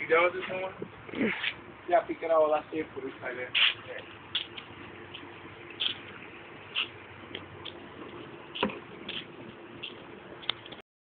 You done with this one? Já fica na aula sempre por isso, né?